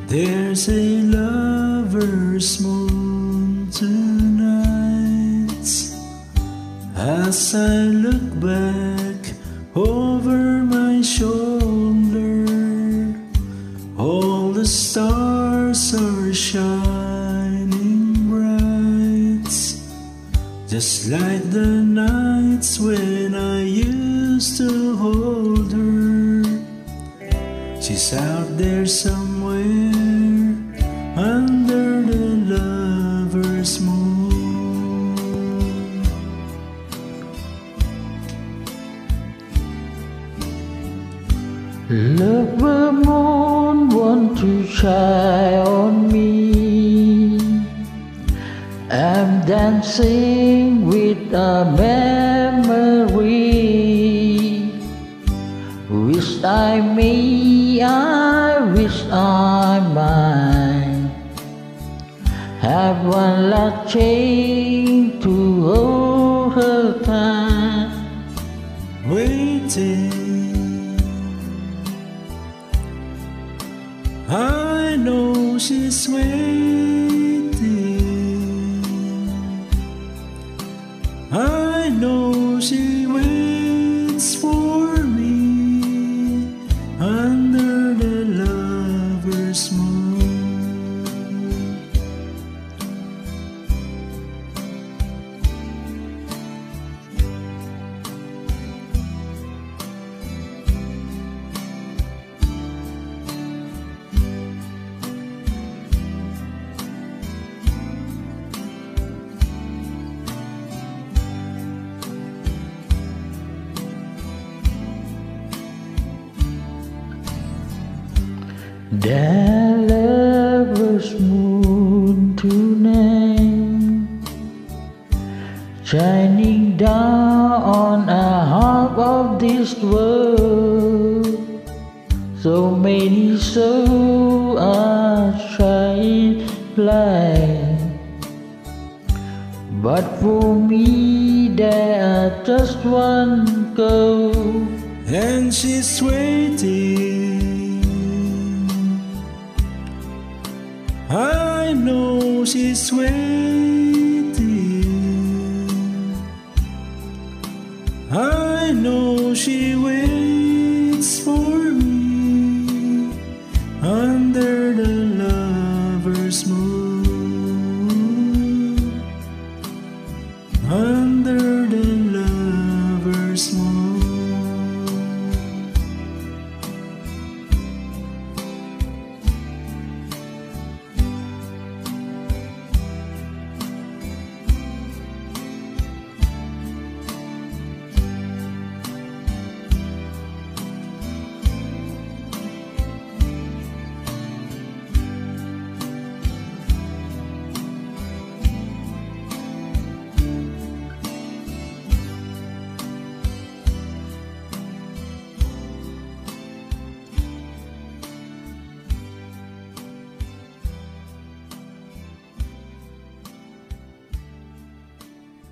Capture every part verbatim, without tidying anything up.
There's a lover's moon tonight. As I look back over my shoulder, all the stars are shining bright, just like the nights when I used to hold her. She's out there somewhere under the lover's moon. Look, the moon want to shine on me. I'm dancing with a memory. Wish I may, I wish I might have one last chain to hold her tight. Waiting, I know she's waiting. I know she waits for me under the lover's moon. The lover's moon tonight, shining down on a half of this world. So many souls are shining blind, but for me there are just one girl, And she's waiting. I know she's waiting. I know she waits for me under the lover's moon. Under the lover's moon.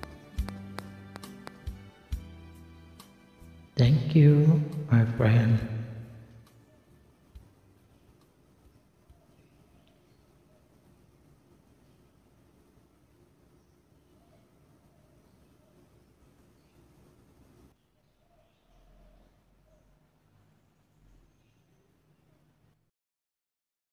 Thank you, my friend.